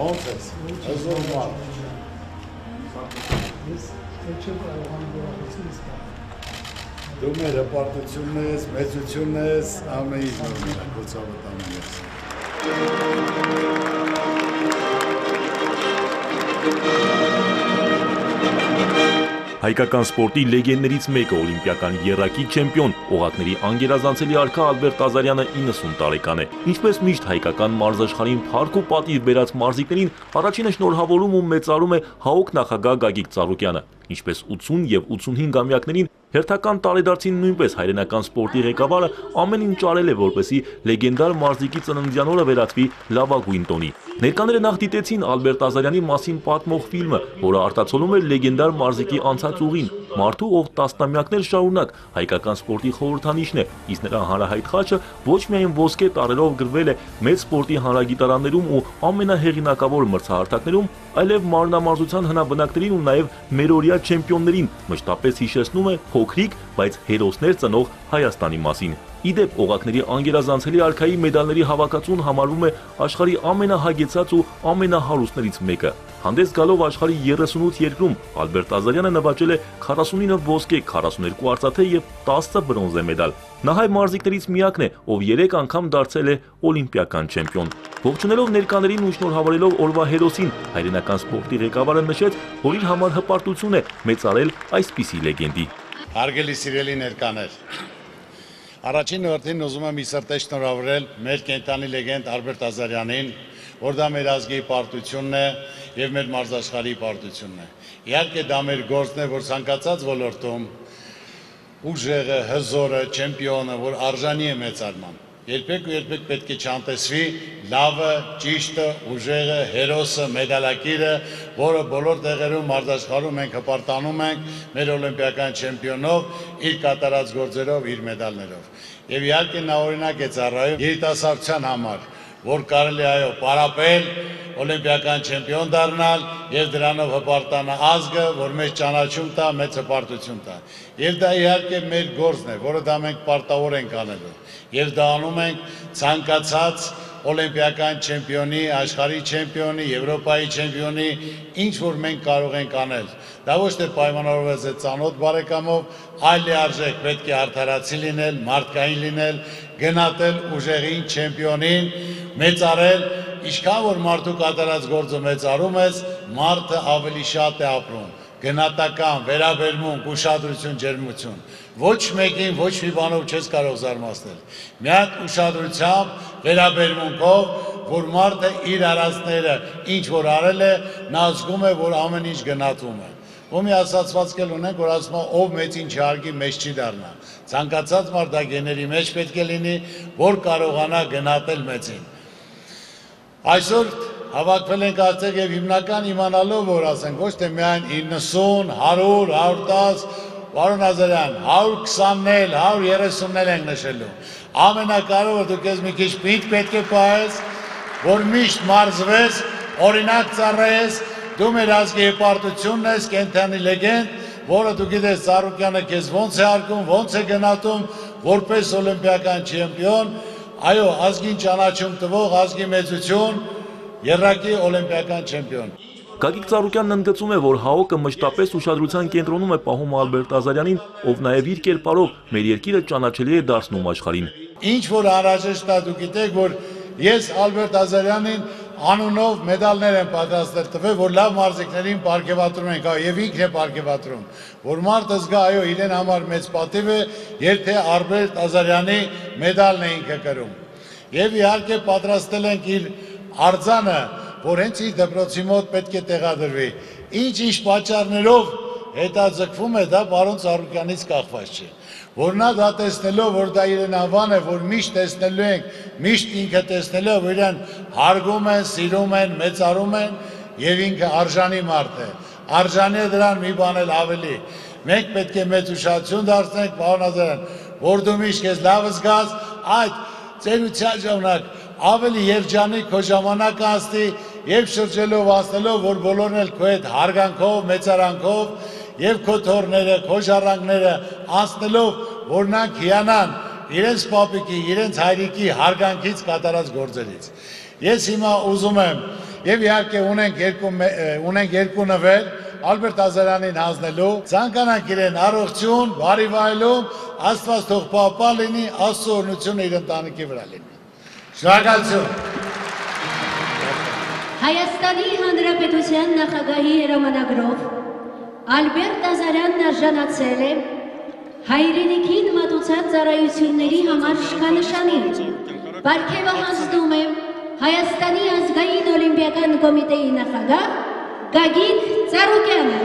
Ոնց ես։ Հզոր մարդ։ Ես չեմ կարող համբերություն ստանալ։ Դու մեր հպարտությունն ես, մեծությունն ես, ամենից նորմալ գործավտանում ես։ Հայկական սպորտի լեգենդներից մեկը օլիմպիական եռակի չեմպիոն, օղակների անգերազանցելի արքա Ալբերտ Ազարյանը 90 տարեկան է։ Ինչպես միշտ հայկական մարզաշխարհին փառք ու պատիվ բերած մարզիկներին առաջինը շնորհավորում ու մեծարում է ՀԱՕԿ նախագահ Գագիկ Ծառուկյանը, ինչպես 80 եւ 85-ամյակներին հերթական տարեդարձին նույնպես հայրենական սպորտի ղեկավարը ամեն ինչ արել է, որպեսզի լեգենդար մարզիկի ծննդյան օրը վերածվի լավագույն տոնի։ Ներկաները նախ դիտեցին Ալբերտ Ազարյանի մասին պատմող ֆիլմը, որը արտացոլում էր լեգենդար մարզիկի անցած ուղին, մարդու, ով տասնամյակներ շարունակ հայկական սպորտի խորհրդանիշն է, իսկ նրա հանրահայտ խաչը ոչ միայն ոսկե տառերով գրվել է մեծ սպորտի հանրագիտարաններում ու ամենահեղինակավոր մրցահարթակներում, այլև մարմնամարզության հնաբնակներին ու նաև մերօրյա չեմպիոններին մշտապես հիշեցնում է փոքրիկ, բայց հերոսներ ծնող Հայաստանի մասին։ Իդեպ օղակների անգերազանցելի արքայի մեդալների հավաքածուն համարվում է աշխարհի ամենահագեցած ու ամենահարուստներից մեկը։ Հանդես գալով աշխարհի 38 երկրում Ալբերտ Ազարյանը նվաճել է 49 ոսկե, 42 արծաթե եւ 10 բրոնզե մեդալ։ Նա հայ մարզիկներից միակն է, ով 3 անգամ դարձել է օլիմպիական չեմպիոն։ Ողջունելով ներկաներին ու շնորհավորելով օրվա հերոսին, հայրենական սպորտի ղեկավարը նշեց, որ իր համար հպարտություն է մեծարել այսպիսի լեգենդի։ Հարգելի սիրելի ներկաներ, առաջին հերթին ուզում եմ ի սրտե շնորհավորել մեր կենտրոնի լեգենդ Ալբերտ Ազարյանին, որ դա մեր ազգի պարտությունն է եւ մեր մարզաշխարհի պարտությունն է։ Իհարկե դա մեր գործն է, որ ցանկացած ոլորտում ուժեղը, հզորը, չեմպիոնը, որ արժանի է մեծարման։ Երբեք ու երբեք պետք է չանտեսվի լավը, ճիշտը, ուժեղը, հերոսը, մեդալակիրը, որը բոլոր տեղերում մարզաշխարհում մենք հպարտանում ենք մեր օլիմպիական չեմպիոնով, իր կատարած գործերով, իր մեդալներով։ Եվ իհարկե նա օրինակ է ծառայում երիտասարդության համար, որ կարելի այո պարապել, օլիմպիական չեմպիոն դառնալ եւ դրանով հպարտանա ազգը, որ մեզ ճանաչում տա, մեծ հպարտություն տա։ Եվ դա իհարկե մեր գործն է, որը դա մենք պարտավոր ենք անելու։ Եվ դա անում ենք ցանկացած օլիմպիական չեմպիոնի, աշխարհի չեմպիոնի, Եվրոպայի չեմպիոնի, ինչ որ մենք կարող ենք անել։ Դա ոչ թե պայմանավորված է ծանոթ բարեկամով, այլ լիարժեք պետք է արդարացի լինել, մարդկային լինել, գնահատել ուժեղին չեմպիոնին, մեծարել, ինչքան որ մարդու կատարած գործը մեծարում ես, մարդը ավելի շատ է ապրում։ Գնահատական, վերաբերմունք, ուշադրություն, ջերմություն։ Ոչ մեկին, ոչ մի բանով չես կարող զարմացնել։ Միակ ուշադրությամբ, վերաբերմունքով, որ մարդը իր արածները ինչ որ արել է, նա զգում է, որ ամեն ինչ գնահատվում է։ Ու մի ասացվածք էլ ունենք, որ ասում է, ով մեծին չհարգի, մեծ չի դառնա։ Ցանկացած մարդ դա գեների մեջ պետք է լինի, որ կարողանա գնահատել մեծին։ Այսօր հավաքվել ենք այստեղ եւ հիմնական իմանալով, որ ասենք ոչ թե միայն 90, 100, 110, պարոն Ազարյան, 120-ն, 130-ն ենք նշելու։ Ամենակարևորը դուք ես մի քիչ պինդ պետք է պահես, որ միշտ մարզվես, օրինակ ծառայես, դու մեր ազգի հպարտությունն ես, կենտրոնի լեգենդ, որը դու գիտես Ծառուկյանը քեզ ոնց է հարգում, ոնց է գնահատում, որպես օլիմպիական չեմպիոն, այո, ազգին ճանաչում տվող, ազգի մեծություն, եռակի օլիմպիական չեմպիոն։ Գագիկ Ծառուկյանն ընդգծում է, որ ՀԱՕԿ-ը մշտապես ուշադրության կենտրոնում է պահում Ալբերտ Ազարյանին, ով նաև իր կերպարով մեր երկիրը ճանաչելի է դարձնում աշխարհին։ Ինչ որ անհրաժեշտ է, դուք գիտեք, որ ես Ալբերտ Ազարյանին անունով մեդալներ եմ պատրաստել տվել, որ լավ մարզիկներին պարգևատրում ենք, եւ ինքն է պարգևատրում, որ մարդը զգա, այո, իրեն համար մեծ պատիվ է, երբ թե Ալբերտ Ազարյանի մեդալն է ինքը կրում։ Եվ իհարկե պատրաստել ենք իր արձանը, որ հենց իր դպրոցի մոտ պետք է տեղադրվի։ Ինչ պատճառներով հետաձգվում է, դա պարոն Ծառուկյանից կախված չէ։ Որ նա դա տեսնելով, որ դա իրեն անվան է, որ միշտ տեսնելու ենք, միշտ ինքը տեսնելով, որ իրեն հարգում են, սիրում են, մեծարում են եւ ինքը արժանի մարդ է։ Արժանի է դրան մի բան էլ ավելի։ Մենք պետք է մեծ ուշադրություն դարձնենք, պարոն Ազարյան, որ դու միշտ քեզ լավ զգաս, այդ ծերության ժամանակ ավելի երջանիկ քո ժամանակը անցնի եւ շրջելով ասելով, որ բոլորն էլ քո հետ հարգանքով, մեծարանքով եւ քո թորները, քո ժառանգները անցնելով, որ նրանք հիանան իրենց պապիկի, իրենց հայրիկի հարգանքից կատարած գործերից։ Ես հիմա ուզում եմ Եվ իհարկե ունենք երկու նվեր Ալբերտ Ազարյանին հանձնելու, ցանկանանք իրեն առողջություն, բարի վայելում, Աստված թող պահպան լինի, Աստծո օրհնությունը իր ընտանիքի վրա լինի։ Շնորհակալություն։ Հայաստանի Հանրապետության նախագահի հրամանագրով Ալբերտ Ազարյանն արժանացել է հայրենիքին մատուցած ծառայությունների համար շքանշանի։ Պարգևը հանձնում է Հայաստանի ազգային օլիմպիական կոմիտեի նախագահ Գագիկ Ծառուկյանը։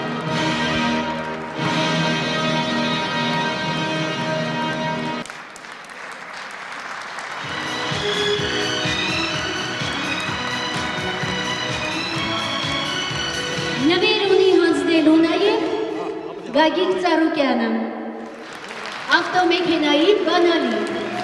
Նվեր ունի հանձնելու նաև Գագիկ Ծառուկյանը, ավտոմեքենայի բանալի։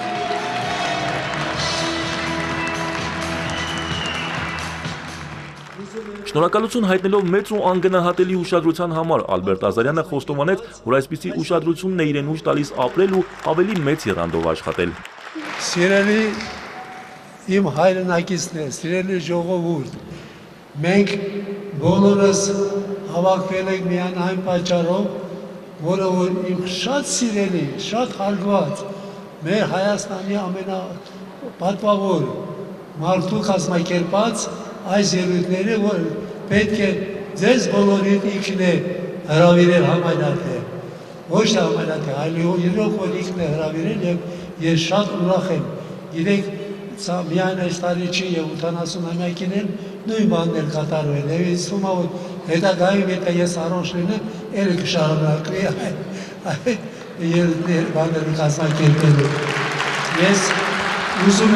Շնորհակալություն հայտնելով մեծ ու անգնահատելի ուշադրության համար Ալբերտ Ազարյանը խոստովանեց, որ այսպիսի ուշադրությունն է իրեն ուժ տալիս ապրել ու ավելի մեծ եռանդով աշխատել։ Սիրելի իմ հայրենակիցներ, սիրելի ժողովուրդ, մենք բոլորս հավաքվել ենք միայն այն պատճառով, որը որ իմ շատ սիրելի, շատ հարգված, մեր Հայաստանի ամենապատվավոր մարդու կազմակերպած այս ելույթները, որ պետք է ձեզ բոլորիդ ինքն է հրավիրել համայնանել, ոչ թե համայնանել, այլ իրոք որ ինքն է հրավիրել և ես շատ ուրախ եմ, գիտեք, միայն այս տարի չի և 80-ամյակին էլ նույն բանն էլ կատարվել, և ինձ թվում է, որ հետագայում եթե ես առողջ լինեմ, էլ կշարունակվի այդ բաները կազմակերպելու։ Ես ուզում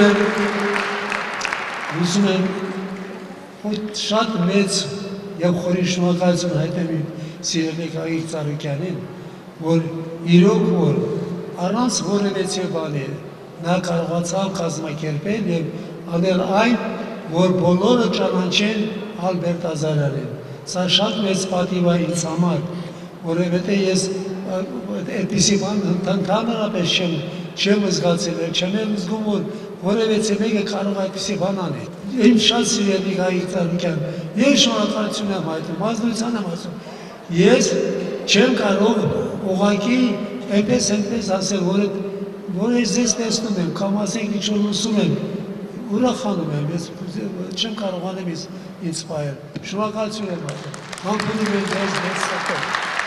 եմ շատ մեծ և խորին շնորհակալություն հայտնեմ իմ սիրելի Գագիկ Ծառուկյանին, որ իրոք որ առանց որևէ բանի նա կարողացավ կազմակերպել և անել այն, որ բոլորը ճանաչեն Ալբերտ Ազարյանին։ Սա շատ մեծ պատիվ է ինձ համար, որովհետև ես այդպիսի բան ընդհանրապես չեմ զգացել, չեմ զգում, որ որևէ մեկը կարող այդպիսի բան անել։ Իմ շատ սիրելի Գագիկ Ծառուկյան, ես շնորհակալություն եմ հայտնում, ազնվության եմ ասում։ Ես չեմ կարող ուղղակի այնպես ասել, որ ես ձեզ տեսնում եմ, կամ ասենք ինչ-որ լսում եմ, ուրախանում եմ, ես չեմ կարողանում ինձ պահել։ Շնորհակալություն եմ հայտնում։ Մանկունում եմ ձեզ ստատով։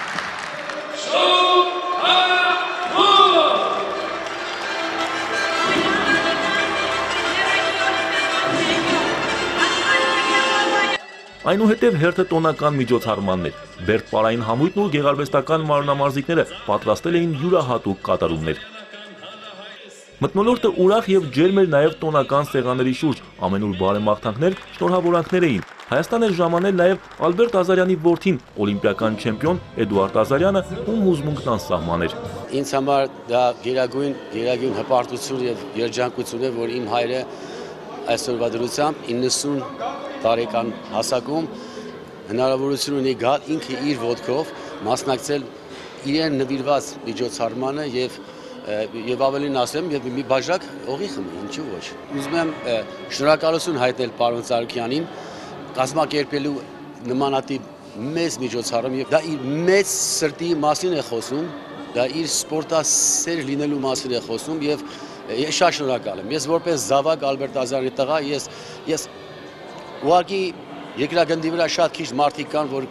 Այնուհետև հերթը տոնական միջոցառմաններ, բերդպարային համույթն ու գեղարվեստական մարմնամարզիկները պատրաստել էին յուրահատուկ կատարումներ։ Մթնոլորտը ուրախ և ջերմ էր նաև տոնական սեղանների շուրջ, ամենուր բարեմաղթանքներ, շնորհավորանքներ էին։ Հայաստան էր ժամանել նաև Ալբերտ Ազարյանի որդին, օլիմպիական չեմպիոն Էդուարդ Ազարյանը, ում հուզմունքն անսահման էր։ Ինձ համար դա գերագույն հպարտություն և երջանկություն է, որ իմ հայրը այսօրվա դրությամբ 90 տարեկան հասակում հնարավորություն ունի գալ ինքը իր ոտքով մասնակցել իրեն նվիրված միջոցառմանը և ավելին ասեմ, և մի բաժակ օղի խմի, ինչու ոչ։ Ուզում եմ շնորհակալություն հայտնել պարոն Ծառուկյանին կազմակերպելու նմանատիպ մեծ միջոցառում, և դա իր մեծ սրտի մասին է խոսում, դա իր սպորտասեր լինելու մասին է խոսում, և ես շատ շնորհակալ եմ։ Ես որպես զավակ Ալբերտ Ազարյանի տղա, ես ուղղակի երկրագնդի վրա շատ քիչ մարդիկ կան, որ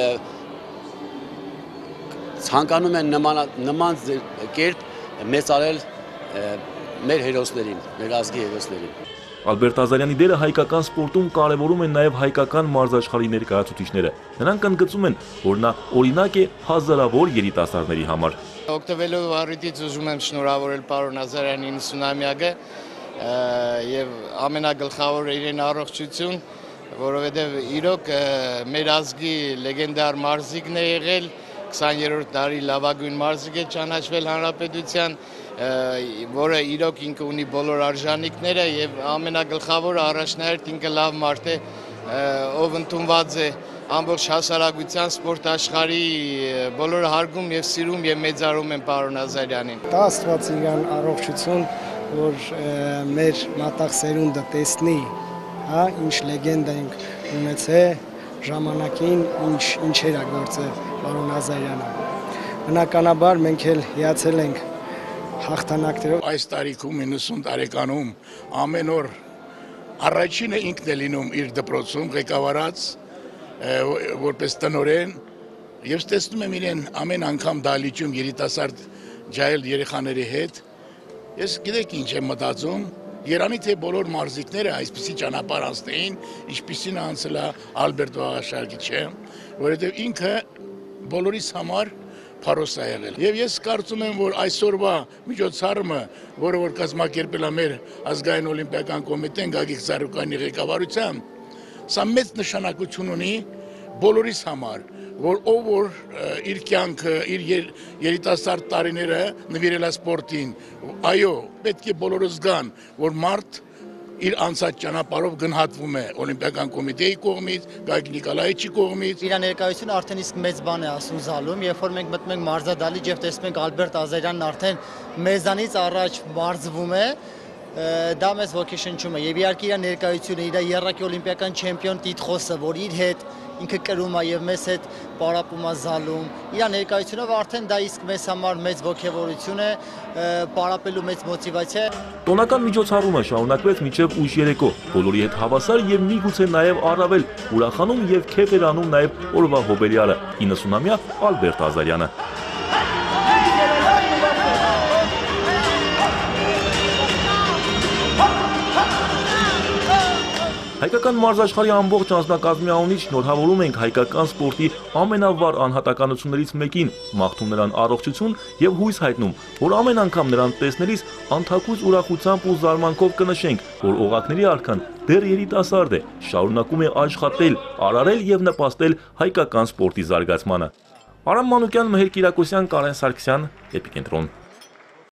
ցանկանում են նման կերպ մեծարել մեր հերոսներին, մեր ազգի հերոսներին։ Ալբերտ Ազարյանի դերը հայկական սպորտում կարևորում են նաև հայկական մարզաշխարհի ներկայացուցիչները։ Նրանք ընդգծում են, որ նա օրինակ է հազարավոր երիտասարդների համար։ Օգտվելով առիթից ուզում եմ շնորհավորել պարոն Ազարյանի 90-ամյակը և ամենագլխավորը իրեն առողջություն, որովհետև իրոք մեր ազգի լեգենդար մարզիկն է եղել, 20-րդ դարի լավագույն մարզիկ է ճանաչվել հանրապետության, որը իրոք ինքը ունի բոլոր արժանինքները և ամենագլխավորը առաջնահերթ ինքը լավ մարդ է, ով ընդունված է ամբողջ հասարակության սպորտ աշխարհի բոլորը հարգում և սիրում և մեծարում են պարոն Ազարյանին։ Տա Աստված իրան առողջություն, որ մեր մատաղ սերունդը տեսնի հա, ինչ լեգենդա ենք ունեցել ժամանակին, ինչեր է գործել պարոն Ազարյանը։ Բնականաբար մենք էլ հիացել ենք հաղթանակներով։ Այս տարիքում 90 տարեկանում ամեն օր առաջինը ինքն է լինում իր դպրոցում ղեկավարած որպես տնօրեն եւ տեսնում եմ իրեն ամեն անգամ դահլիճում երիտասարդ ջահել երեխաների հետ։ Ես գիտեք ինչ եմ մտածում, երանի թե բոլոր մարզիկները այսպիսի ճանապարհ անցնեին, ինչպիսին անցել է Ալբերտ Վաղաշարգիչը, որովհետեւ ինքը բոլորիս համար փարոս է եղել։ Եվ ես կարծում եմ, որ այսօրվա միջոցառումը, որը որ կազմակերպել է մեր ազգային օլիմպիական կոմիտեն Գագիկ Ծառուկյանի ղեկավարությամբ, սա մեծ նշանակություն ունի բոլորիս համար, որ ով որ իր կյանքը, իր երիտասարդ տարիները նվիրել է սպորտին, այո, պետք է բոլորը զգան, որ մարդ իր անցած ճանապարհով գնահատվում է օլիմպիական կոմիտեի կողմից, Գագիկ Նիկոլաևիչի կողմից։ Իր ներկայությունը արդեն իսկ մեծ բան է ասում զալում, երբ որ մենք մտնում ենք մարզադահլիճ եւ տեսնում ենք Ալբերտ Ազարյանն արդեն մեզանից առաջ մարզվում է, դա մեզ ոգեշնչում է եւ իհարկե իր ներկայությունը, իր երրակի օլիմպիական չեմպիոն տիտղոսը, որ իր հետ ինքը կրում է եւ մեզ հետ պարապում է զալում, իր ներկայությունով արդեն դա իսկ մեզ համար մեծ ոգևորություն է, պարապելու մեծ մոտիվացիա է։ Տոնական միջոցառումը շարունակվեց մինչև ուշ երեկո, բոլորի հետ հավասար եւ միգուցե նաեւ առավել ուրախանում եւ քեֆ էր անում նաեւ օրվա հոբելյարը 90-ամյա Ալբերտ Ազարյանը։ Հայկական մարզաշխարհի ամբողջ անձնակազմի անունից շնորհավորում ենք հայկական սպորտի ամենավառ անհատականություններից մեկին, մաղթում նրան առողջություն եւ հույս հայտնում, որ ամեն անգամ նրան տեսնելիս անթակույց ուրախությամբ ու զարմանքով կնշենք, որ օղակների արքան դեռ երիտասարդ է, շարունակում է աշխատել, արարել եւ նպաստել հայկական սպորտի զարգացմանը։ Արամ Մանուկյան, Մհեր Կիրակոսյան, Կարեն Սարգսյան, Էպիկենտրոն։